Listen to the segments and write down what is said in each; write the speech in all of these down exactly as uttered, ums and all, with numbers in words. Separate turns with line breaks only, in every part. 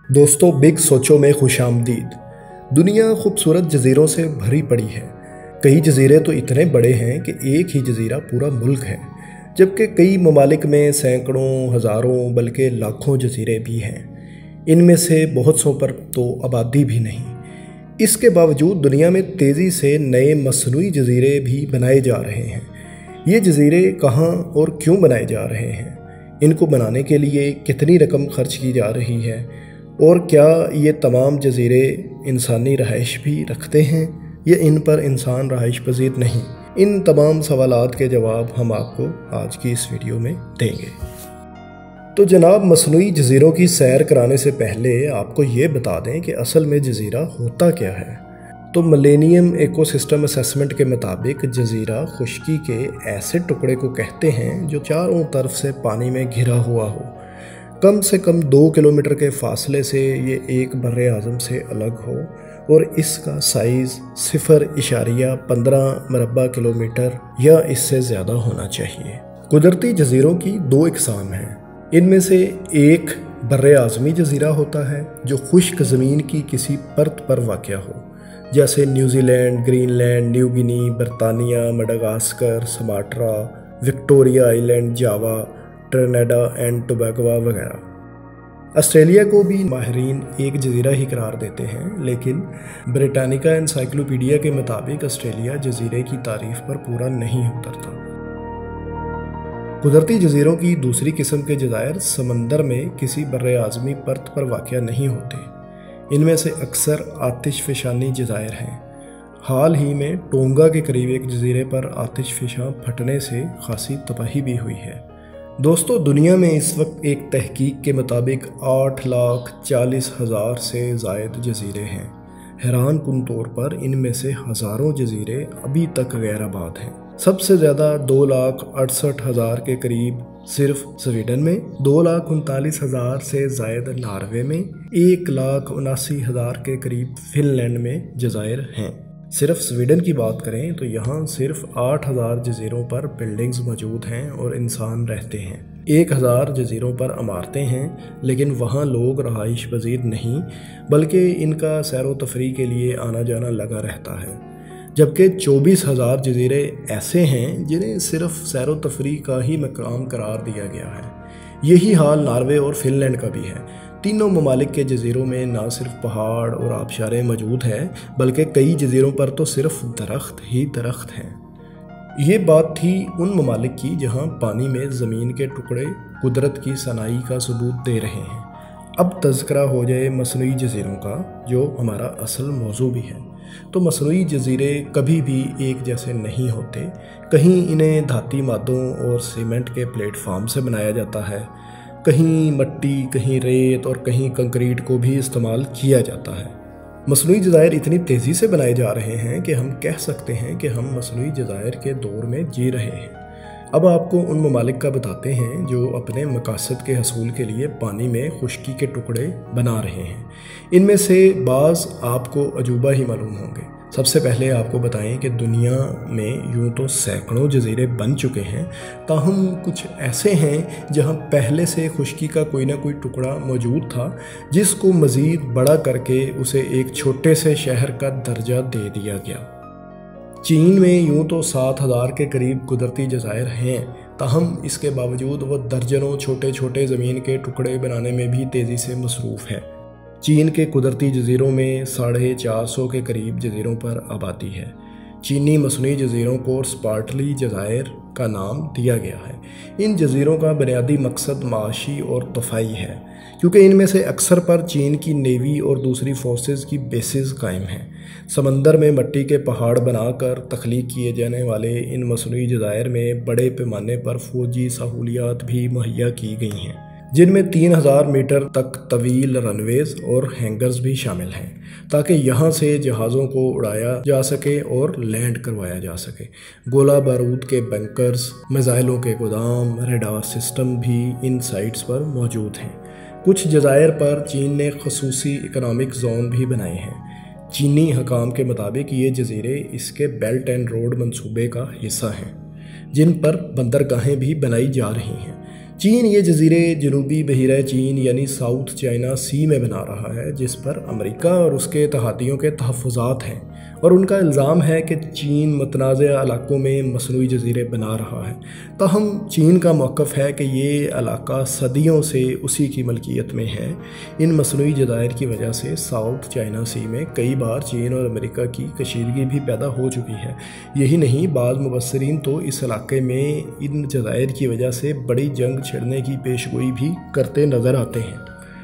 दोस्तों, बिग सोचो में खुशामदीद। दुनिया खूबसूरत जजीरों से भरी पड़ी है। कई जजीरे तो इतने बड़े हैं कि एक ही जजीरा पूरा मुल्क है, जबकि कई ममालिक में सैकड़ों, हज़ारों बल्कि लाखों जजीरे भी हैं। इनमें से बहुत सौ पर तो आबादी भी नहीं। इसके बावजूद दुनिया में तेज़ी से नए मसनूई जजीरे भी बनाए जा रहे हैं। ये जजीरे कहाँ और क्यों बनाए जा रहे हैं, इनको बनाने के लिए कितनी रकम खर्च की जा रही है, और क्या ये तमाम जजीरे इंसानी रहाइश भी रखते हैं या इन पर इंसान रहाइश पजीर नहीं, इन तमाम सवालात के जवाब हम आपको आज की इस वीडियो में देंगे। तो जनाब, मसनूई जजीरों की सैर कराने से पहले आपको ये बता दें कि असल में जजीरा होता क्या है। तो मिलेनियम इकोसिस्टम असेसमेंट के मुताबिक जजीरा खुश्की के ऐसे टुकड़े को कहते हैं जो चारों तरफ से पानी में घिरा हुआ हो। कम से कम दो किलोमीटर के फासले से ये एक बर्रे आज़म से अलग हो और इसका साइज़ सिफर इशारिया पंद्रह मरबा किलोमीटर या इससे ज़्यादा होना चाहिए। कुदरती जजीरों की दो इकसाम हैं। इनमें से एक बर्रे आज़मी जजीरा होता है जो खुश्क ज़मीन की किसी परत पर वाक़या हो, जैसे न्यूजीलैंड, ग्रीनलैंड, न्यू गिनी, बरतानिया, Madagascar, Sumatra, Victoria Island, Java, Trinidad and Tobago वगैरह। ऑस्ट्रेलिया को भी माहिरीन एक जजीरा ही करार देते हैं, लेकिन ब्रिटानिका एनसाइक्लोपीडिया के मुताबिक ऑस्ट्रेलिया जजीरे की तारीफ पर पूरा नहीं उतरता। कुदरती जजीरों की दूसरी किस्म के जज़ायर समंदर में किसी बर्रे आज़मी परत पर वाक़या नहीं होते। इनमें से अक्सर आतिश फ़िशानी जज़ायर हैं। हाल ही में टोंगा के करीब एक जजीरे पर आतिश फ़िशां फटने से खासी तबाही भी हुई है। दोस्तों, दुनिया में इस वक्त एक तहकीक के मुताबिक आठ लाख चालीस हज़ार से ज़ायद जजीरे हैं। हैरान कुन तौर पर इनमें से हज़ारों जजीरे अभी तक गैर आबाद हैं। सबसे ज़्यादा दो लाख अड़सठ हज़ार के करीब सिर्फ स्वीडन में, दो लाख उनतालीस हज़ार से ज़ायद नॉर्वे में, एक लाख उनासी हज़ार के करीब फिनलैंड में जज़ायर हैं। सिर्फ स्वीडन की बात करें तो यहाँ सिर्फ आठ हज़ार जजीरों पर बिल्डिंग्स मौजूद हैं और इंसान रहते हैं। एक हज़ार जजीरों पर इमारतें हैं, लेकिन वहाँ लोग रहाइश पजीर नहीं बल्कि इनका सैर व तफरी के लिए आना जाना लगा रहता है। जबकि चौबीस हज़ार जजीरे ऐसे हैं जिन्हें सिर्फ सैर व तफरी का ही मकाम करार दिया गया है। यही हाल नॉर्वे और फिनलैंड का भी है। तीनों ममालिक के जजीरों में ना सिर्फ पहाड़ और आबशारें मौजूद हैं, बल्कि कई जजीरों पर तो सिर्फ दरख्त ही दरख्त हैं। ये बात थी उन ममालिक की जहाँ पानी में ज़मीन के टुकड़े कुदरत की सनाई का सबूत दे रहे हैं। अब तज़किरा हो जाए मसनूई जजीरों का, जो हमारा असल मौजू भी है। तो मसनूई जजीरे कभी भी एक जैसे नहीं होते। कहीं इन्हें धाती मादों और सीमेंट के प्लेटफार्म से बनाया जाता है, कहीं मट्टी, कहीं रेत और कहीं कंक्रीट को भी इस्तेमाल किया जाता है। मसनूई जज़ायर इतनी तेज़ी से बनाए जा रहे हैं कि हम कह सकते हैं कि हम मसनूई जज़ायर के दौर में जी रहे हैं। अब आपको उन ममालिक का बताते हैं जो अपने मकासद के हसूल के लिए पानी में खुश्की के टुकड़े बना रहे हैं। इनमें से बाज़ आपको अजूबा ही मालूम होंगे। सबसे पहले आपको बताएं कि दुनिया में यूं तो सैकड़ों जजीरे बन चुके हैं, ताहम कुछ ऐसे हैं जहां पहले से खुश्की का कोई ना कोई टुकड़ा मौजूद था, जिसको मज़ीद बड़ा करके उसे एक छोटे से शहर का दर्जा दे दिया गया। चीन में यूं तो सात हज़ार के करीब कुदरती जज़ायर हैं, ताहम इसके बावजूद वो दर्जनों छोटे छोटे ज़मीन के टुकड़े बनाने में भी तेज़ी से मसरूफ़ है। चीन के कुदरती जजीरों में साढ़े चार सौ के करीब जजीरों पर आबादी है। चीनी मसनूई जजीरों को स्पार्टली जज़ायर का नाम दिया गया है। इन जजीरों का बुनियादी मकसद माशी और तफाई है, क्योंकि इनमें से अक्सर पर चीन की नेवी और दूसरी फोर्सेस की बेसिस कायम हैं। समंदर में मिट्टी के पहाड़ बनाकर तख्लीक किए जाने वाले इन मसनूई जज़ायर में बड़े पैमाने पर फ़ौजी सहूलियात भी मुहैया की गई हैं, जिनमें तीन हज़ार मीटर तक तवील रनवेज और हैंगर्स भी शामिल हैं, ताकि यहाँ से जहाज़ों को उड़ाया जा सके और लैंड करवाया जा सके। गोला बारूद के बंकर्स, मिसाइलों के गोदाम, रेडार सिस्टम भी इन साइट्स पर मौजूद हैं। कुछ जज़ायर पर चीन ने खसूसी इकनॉमिक जोन भी बनाए हैं। चीनी हकाम के मुताबिक ये जजीरे इसके बेल्ट एंड रोड मंसूबे का हिस्सा हैं, जिन पर बंदरगाहें भी बनाई जा रही हैं। چین یہ جزیرے جنوبی بحیرہ چین یعنی ساؤتھ چائنا سی میں بنا رہا ہے، جس پر امریکہ اور اس کے اتحادیوں کے تحفظات ہیں، اور ان کا الزام ہے کہ چین متنازع علاقوں میں مصنوعی جزیرے بنا رہا ہے۔ تاہم چین کا موقف ہے کہ یہ علاقہ صدیوں سے اسی کی ملکیت میں ہے۔ ان مصنوعی جزائر کی وجہ سے ساؤتھ چائنا سی میں کئی بار چین اور امریکہ کی کشیدگی بھی پیدا ہو چکی ہے۔ یہی نہیں، بعض مبصرین تو اس علاقے میں ان جزائر کی وجہ سے بڑی جنگ چھڑنے کی پیشگوئی بھی کرتے نظر آتے ہیں۔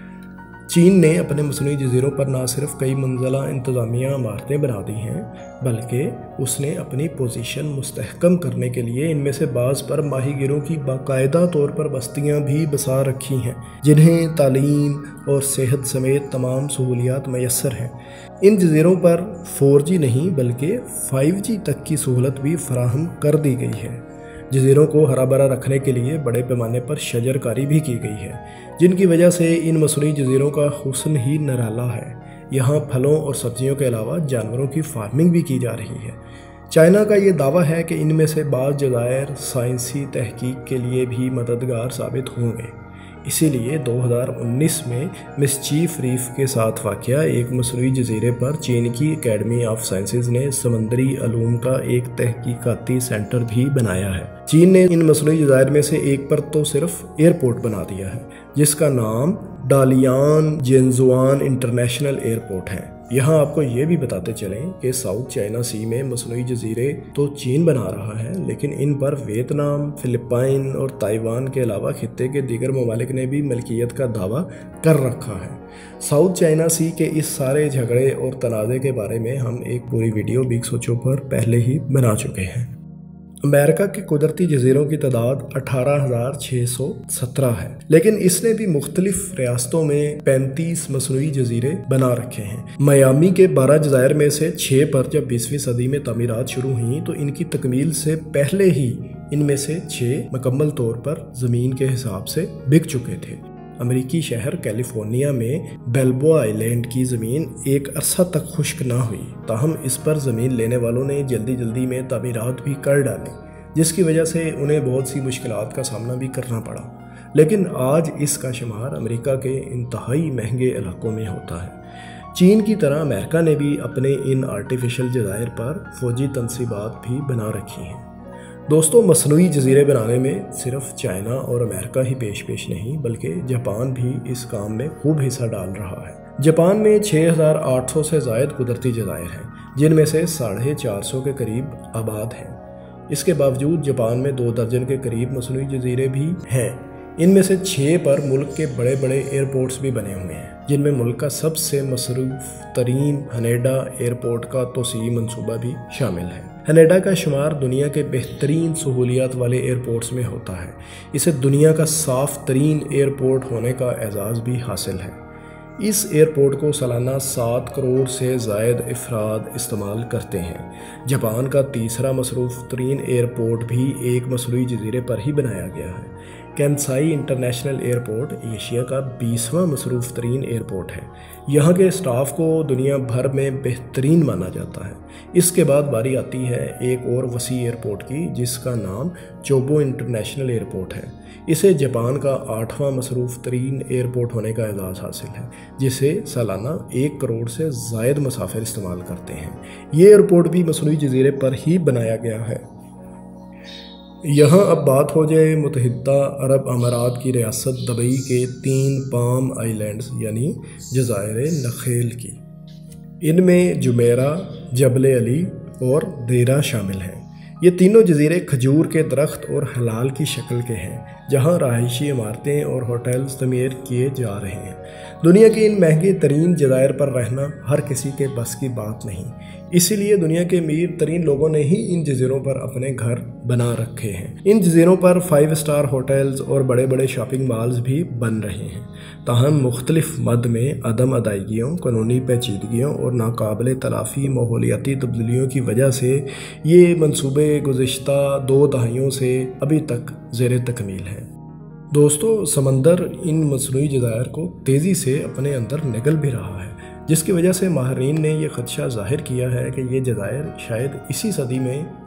چین نے اپنے مصنوعی جزیروں پر نہ صرف کئی منزلہ انتظامیہ عمارتیں بنا دی ہیں، بلکہ اس نے اپنی پوزیشن مستحکم کرنے کے لیے ان میں سے بعض پر ماہی گیروں کی باقاعدہ طور پر بستیاں بھی بسا رکھی ہیں، جنہیں تعلیم اور صحت سمیت تمام سہولیات میسر ہیں۔ ان جزیروں پر فور جی نہیں بلکہ فائیو جی تک کی سہولت بھی فراہم کر دی گئی ہے۔ جزیروں کو ہرا بھرا رکھنے کے لیے بڑے پیمانے پر شجر کاری بھی کی گئی ہے، جن کی وجہ سے ان مصنوعی جزیروں کا حسن ہی نرالا ہے۔ یہاں پھلوں اور سبزیوں کے علاوہ جانوروں کی فارمنگ بھی کی جا رہی ہے۔ چائنا کا یہ دعویٰ ہے کہ ان میں سے بعض جزائر سائنسی تحقیق کے لیے بھی مددگار ثابت ہوں گے۔ اسی لیے دو ہزار انیس میں مسچیف ریف کے ساتھ واقع ایک مصنوعی جزیرے پر چین کی اکیڈمی آف سائنسز نے سمندری علوم کا ایک تحقیقاتی سینٹر بھی بنایا ہے۔ چین نے ان مصنوعی جزائر میں سے ایک پر تو صرف ایئرپورٹ بنا دیا ہے، جس کا نام ڈالیان جینزوان انٹرنیشنل ایئرپورٹ ہے۔ یہاں آپ کو یہ بھی بتاتے چلیں کہ ساؤتھ چائنا سی میں مصنوعی جزیرے تو چین بنا رہا ہے، لیکن ان پر ویتنام، فلپائن اور تائیوان کے علاوہ خطے کے دیگر ممالک نے بھی ملکیت کا دعویٰ کر رکھا ہے۔ ساؤتھ چائنا سی کے اس سارے جھگڑے اور تنازع کے بارے میں ہم ایک پوری ویڈیو بگ سوچو پر پہلے ہی بنا چکے ہیں۔ امریکہ کے قدرتی جزیروں کی تعداد اٹھارہ ہزار چھ سو سترہ ہے، لیکن اس نے بھی مختلف ریاستوں میں پینتیس مصنوعی جزیرے بنا رکھے ہیں۔ میامی کے بارہ جزائر میں سے چھ پر جب بیسویں صدی میں تعمیرات شروع ہوئیں تو ان کی تکمیل سے پہلے ہی ان میں سے چھ مکمل طور پر زمین کے حساب سے بک چکے تھے۔ امریکی شہر کیلیفورنیا میں بیلبو آئی لینڈ کی زمین ایک عرصہ تک خشک نہ ہوئی، تاہم اس پر زمین لینے والوں نے جلدی جلدی میں تعمیرات بھی کر ڈالیں، جس کی وجہ سے انہیں بہت سی مشکلات کا سامنا بھی کرنا پڑا۔ لیکن آج اس کا شمار امریکہ کے انتہائی مہنگے علاقوں میں ہوتا ہے۔ چین کی طرح امریکہ نے بھی اپنے ان آرٹیفیشل جزائر پر فوجی تنصیبات بھی بنا رکھی ہیں۔ دوستو، مصنوعی جزیرے بنانے میں صرف چائنا اور امریکہ ہی پیش پیش نہیں بلکہ جاپان بھی اس کام میں خوب حصہ ڈال رہا ہے۔ جاپان میں چھ ہزار آٹھ سو سے زائد قدرتی جزائر ہیں، جن میں سے ساڑھے چار سو کے قریب آباد ہیں۔ اس کے باوجود جاپان میں دو درجن کے قریب مصنوعی جزیرے بھی ہیں۔ ان میں سے چھ پر ملک کے بڑے بڑے ایئرپورٹس بھی بنے ہوئے ہیں، جن میں ملک کا سب سے مصروف ترین ہنیڈا ایئرپورٹ کا توسیعی منصوبہ بھی شامل ہے۔ ہنیڈا کا شمار دنیا کے بہترین سہولیات والے ایئرپورٹس میں ہوتا ہے۔ اسے دنیا کا صاف ترین ایئرپورٹ ہونے کا اعزاز بھی حاصل ہے۔ اس ایئرپورٹ کو سالانہ سات کروڑ سے زائد افراد استعمال کرتے ہیں۔ جاپان کا تیسرا مصروف ترین ایئرپورٹ بھی ایک مصنوعی جزیرے پر ہی بنایا گیا ہے۔ کینسائی انٹرنیشنل ایئرپورٹ ایشیا کا بیسواں مصروف ترین ایئرپورٹ ہے۔ یہاں کے اسٹاف کو دنیا بھر میں بہترین مانا جاتا ہے۔ اس کے بعد باری آتی ہے ایک اور وسیع ایئرپورٹ کی، جس کا نام چوبو انٹرنیشنل ایئرپورٹ ہے۔ اسے جاپان کا آٹھواں مصروف ترین ایئرپورٹ ہونے کا اعزاز حاصل ہے، جسے سالانہ ایک کروڑ سے زائد مسافر استعمال کرتے ہیں۔ یہ ایئرپورٹ بھی مصنوعی جزیرے پر ہی بنایا گیا ہے۔ یہاں اب بات ہو جائے متحدہ عرب امارات کی ریاست دبئی کے تین پام آئی لینڈز یعنی جزائر نخیل کی۔ ان میں جمیرہ، جبل علی اور دیرہ شامل ہیں۔ یہ تینوں جزیرے کھجور کے درخت اور ہلال کی شکل کے ہیں، جہاں رہائشی عمارتیں اور ہوٹلز تعمیر کیے جا رہے ہیں۔ دنیا کے ان مہنگے ترین جزائر پر رہنا ہر کسی کے بس کی بات نہیں، اسی لیے دنیا کے امیر ترین لوگوں نے ہی ان جزیروں پر اپنے گھر بنا رکھے ہیں۔ ان جزیروں پر فائیو اسٹار ہوٹلز اور بڑے بڑے شاپنگ مالز بھی بن رہے ہیں۔ تاہم مختلف مد میں عدم ادائیگیوں، قانونی پیچیدگیوں اور ناقابل تلافی ماحولیاتی تبدیلیوں کی وجہ سے یہ منصوبے گزشتہ دو دہائیوں سے ابھی تک زیر تکمیل ہیں۔ دوستو، سمندر ان مصنوعی جزائر کو تیزی سے اپنے اندر نگل بھی رہا ہے، جس کی وجہ سے ماہرین نے یہ خدشہ ظاہر کیا ہے کہ یہ جزائر شاید اسی صدی میں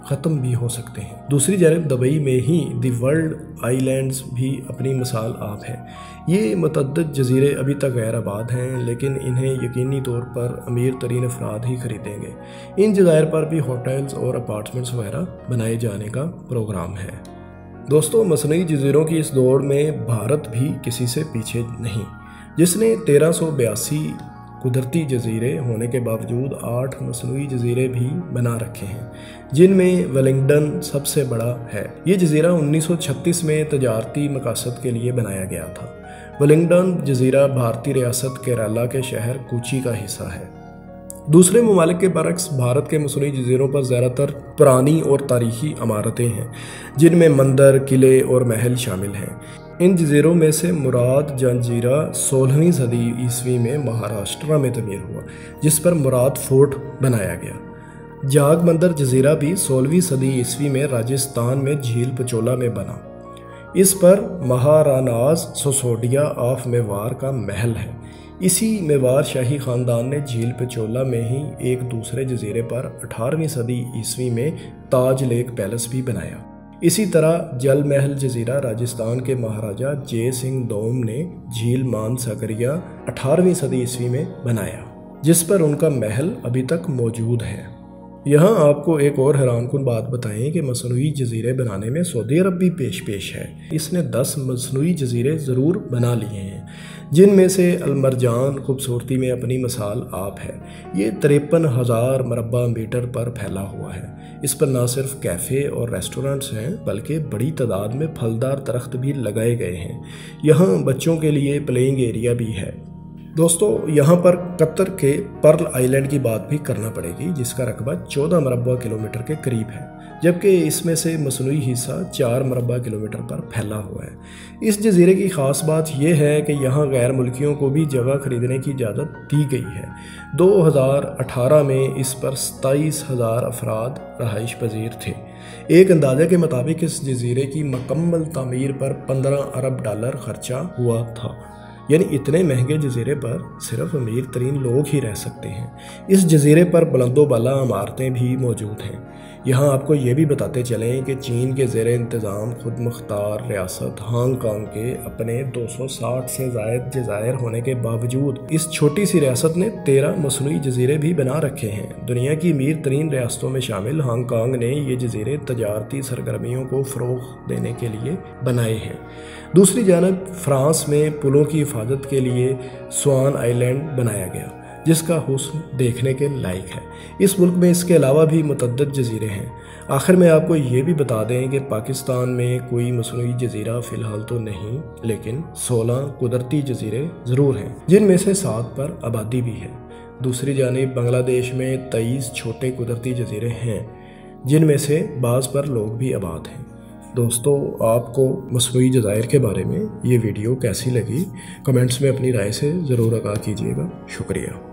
ख़त्म भी हो सकते हैं। दूसरी जानब दुबई में ही दी वर्ल्ड आइलैंड्स भी अपनी मिसाल आप है। ये मुतअद्दिद जजीरे अभी तक गैर आबाद हैं, लेकिन इन्हें यकीनी तौर पर अमीर तरीन अफराद ही खरीदेंगे। इन जज़ायर पर भी होटल्स और अपार्टमेंट्स वगैरह बनाए जाने का प्रोग्राम है। दोस्तों, मसनूई जजीरों की इस दौड़ में भारत भी किसी से पीछे नहीं, जिसने तेरह सौ बयासी कुदरती जजीरे होने के बावजूद आठ मसनूई जजीरे भी बना रखे हैं, जिनमें वेलिंगटन सबसे बड़ा है। ये जजीरा उन्नीस सौ छत्तीस में तजारती मकासद के लिए बनाया गया था। वेलिंगटन जजीरा भारतीय रियासत केरला के शहर कोची का हिस्सा है। दूसरे ममालिक के बरक्स भारत के मसनूई जजीरों पर ज़्यादातर पुरानी और तारीखी इमारतें हैं, जिनमें मंदिर, किले और महल शामिल हैं। इन जजीरों में से मुराद जंजीरा सोलहवीं सदी ईस्वी में महाराष्ट्र में तमीर हुआ, जिस पर मुराद फोर्ट बनाया गया। जाग मंदिर जजीरा भी सोलहवीं सदी ईस्वी में राजस्थान में झील पचोला में बना। इस पर महारानाज सोसोडिया ऑफ मेवाड़ का महल है। इसी मेवाड़ शाही ख़ानदान ने झील पचोला में ही एक दूसरे जजीरे पर अठारहवीं सदी ईस्वी में ताज लेक पैलेस भी बनाया। इसी तरह जल महल जजीरा राजस्थान के महाराजा जय सिंह दोम ने झील मान सागरिया अठारहवीं सदी ईस्वी में बनाया, जिस पर उनका महल अभी तक मौजूद है। यहाँ आपको एक और हैरानकुन बात बताएं कि मसनूई जजीरे बनाने में सऊदी अरब भी पेश पेश है। इसने दस मसनूई जजीरे ज़रूर बना लिए हैं, जिनमें से अलमरजान खूबसूरती में अपनी मिसाल आप है। ये तिरपन हज़ार मरबा मीटर पर फैला हुआ है। इस पर न सिर्फ कैफ़े और रेस्टोरेंट्स हैं, बल्कि बड़ी तादाद में फलदार दरख्त भी लगाए गए हैं। यहाँ बच्चों के लिए प्लेइंग एरिया भी है। दोस्तों, यहाँ पर कतर के पर्ल आइलैंड की बात भी करना पड़ेगी, जिसका रकबा चौदह मरबा किलोमीटर के करीब है, जबकि इसमें से मसनूई हिस्सा चार मरबा किलोमीटर पर फैला हुआ है। इस जजीरे की ख़ास बात यह है कि यहाँ गैर मुल्कियों को भी जगह खरीदने की इजाज़त दी गई है। दो हज़ार अठारह में इस पर सताईस हज़ार अफराद रहाइश पजीर थे। एक अंदाजे के मुताबिक इस जजीरे की मुकम्मल तामीर पर पंद्रह अरब डॉलर खर्चा हुआ था। यानी इतने महंगे जजीरे पर सिर्फ अमीर तरीन लोग ही रह सकते हैं। इस जजीरे पर बुलंदो बाला इमारतें भी मौजूद हैं। यहाँ आपको ये भी बताते चलें कि चीन के ज़ेरे इंतज़ाम खुद मुख्तार रियासत हांगकांग के अपने दो सौ साठ से ज़ायद जज़ायर होने के बावजूद इस छोटी सी रियासत ने तेरह मसनूई जजीरे भी बना रखे हैं। दुनिया की अमीर तरीन रियासतों में शामिल हांगकांग ने ये जजीरे तजारती सरगर्मियों को फ़रोग़ देने के लिए बनाए हैं। दूसरी जानब फ्रांस में पुलों की हिफाजत के लिए स्वान आइलैंड बनाया गया, जिसका हुस्न देखने के लायक है। इस मुल्क में इसके अलावा भी मुतअद्दिद जजीरे हैं। आखिर में आपको ये भी बता दें कि पाकिस्तान में कोई मसनूई जजीरा फ़िलहाल तो नहीं, लेकिन सोलह कुदरती जजीरे ज़रूर हैं, जिनमें से सात पर आबादी भी है। दूसरी जानिब बांग्लादेश में तेईस छोटे कुदरती जजीरे हैं, जिनमें से बाज़ पर लोग भी आबाद हैं। दोस्तों, आपको मसनूई जज़ायर के बारे में ये वीडियो कैसी लगी, कमेंट्स में अपनी राय से ज़रूर आगाह कीजिएगा। शुक्रिया।